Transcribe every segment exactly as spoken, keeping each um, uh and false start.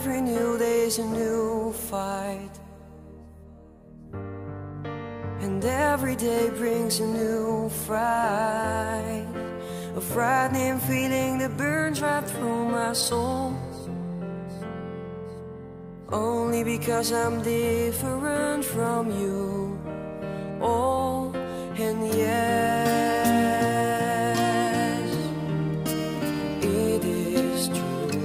every new day's a new fight, and every day brings a new fright, a frightening feeling that burns right through my soul, only because I'm different from you. Oh, and yes, it is true.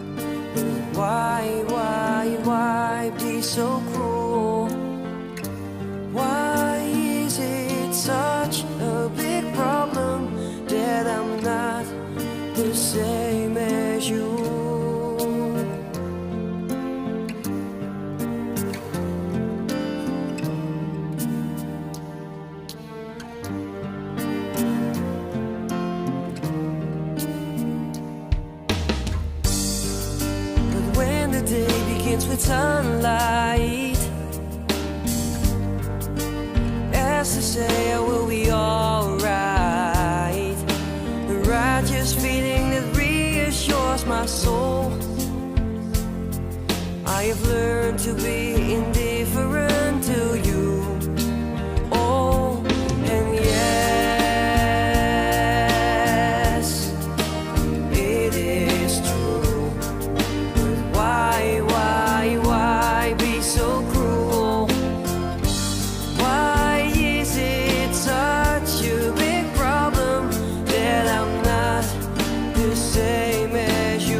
Why, why, why be so cruel? Why is it such a big problem that I'm not the same as you? With sunlight, as to say I will be alright, the righteous feeling that reassures my soul. I have learned to be indifferent to you. Oh, and yes, it is true. But why, why Why be so cruel? Why is it such a big problem that I'm not the same as you?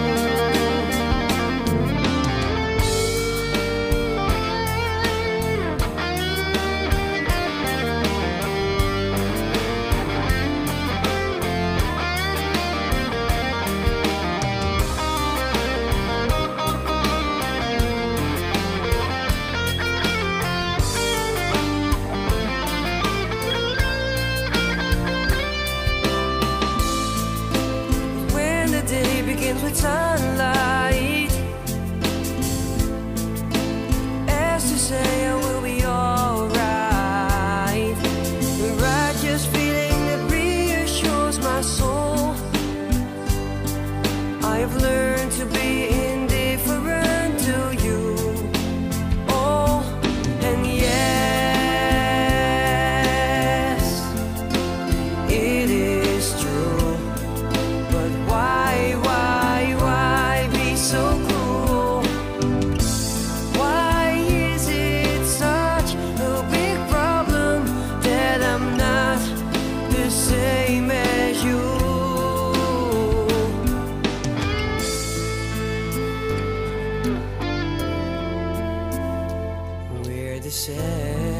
With sunlight, as to say I will be alright, the righteous feeling that reassures my soul. I have learned to be indifferent to you. Oh, and yes, it is true. But why, why so cruel? Why is it such a big problem that I'm not the same as you? We're the same.